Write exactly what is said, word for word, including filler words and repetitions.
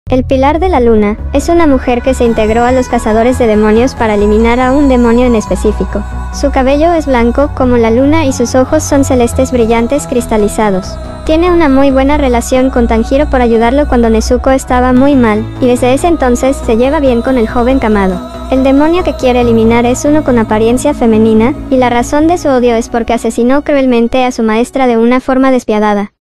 El Pilar de la Luna es una mujer que se integró a los cazadores de demonios para eliminar a un demonio en específico. Su cabello es blanco como la luna y sus ojos son celestes brillantes cristalizados. Tiene una muy buena relación con Tanjiro por ayudarlo cuando Nezuko estaba muy mal, y desde ese entonces se lleva bien con el joven Kamado. El demonio que quiere eliminar es uno con apariencia femenina, y la razón de su odio es porque asesinó cruelmente a su maestra de una forma despiadada.